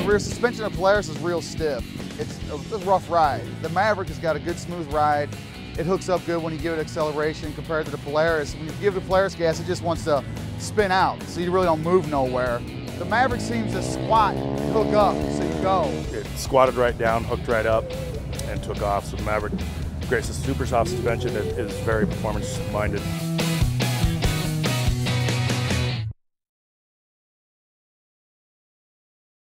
the rear suspension of Polaris is real stiff. It's a rough ride. The Maverick has got a good smooth ride. It hooks up good when you give it acceleration compared to the Polaris. When you give the Polaris gas, it just wants to spin out, so you really don't move nowhere. The Maverick seems to squat and hook up, so you go. It squatted right down, hooked right up, and took off. So the Maverick, great, super soft suspension. It is very performance-minded.